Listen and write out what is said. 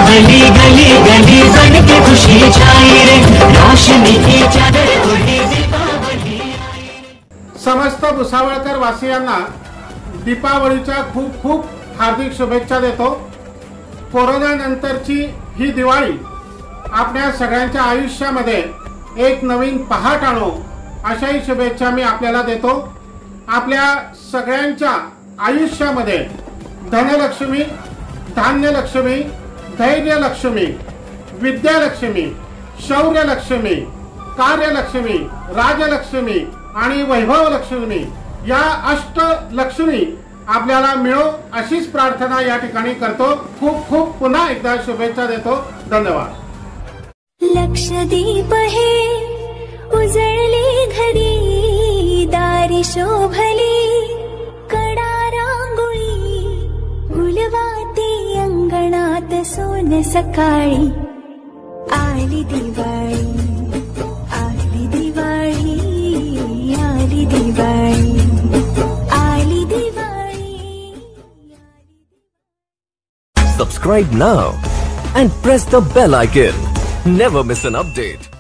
दीपावली गली गली बन के खुशी छाई रे, रोशनी की चादर ओढ़ी दीपावली आई रे। समस्त भुसावळकर वासियांना दीपावलीच्या खूप खूप हार्दिक शुभेच्छा देतो। कोरोना नंतरची ही दिवाळी आपल्या सगळ्यांच्या आयुष्यामध्ये एक नवीन पहाट आणो अशाही शुभेच्छा मी आपल्याला देतो। आपल्या सगळ्यांच्या आयुष्यामध्ये धनलक्ष्मी, धान्यलक्ष्मी, धैर्यलक्ष्मी, विद्यालक्ष्मी, शौर्यलक्ष्मी, कार्यलक्ष्मी, राजलक्ष्मी आणि वैभवलक्ष्मी या अष्टलक्ष्मी आपल्याला मिळो अशीच प्रार्थना या ठिकाणी करतो। खूप खूप पुन्हा एकदा शुभेच्छा देतो। धन्यवाद। लक्षदीप हे उजळले घरी, दारी शोभली कडा रांगोळी, फुलवाती अंगणात सोन सकाळी, आली दिवाळी, आली दिवाळी, आली दिवाळी, आली Diwali. Subscribe now and press the bell icon. Never miss an update.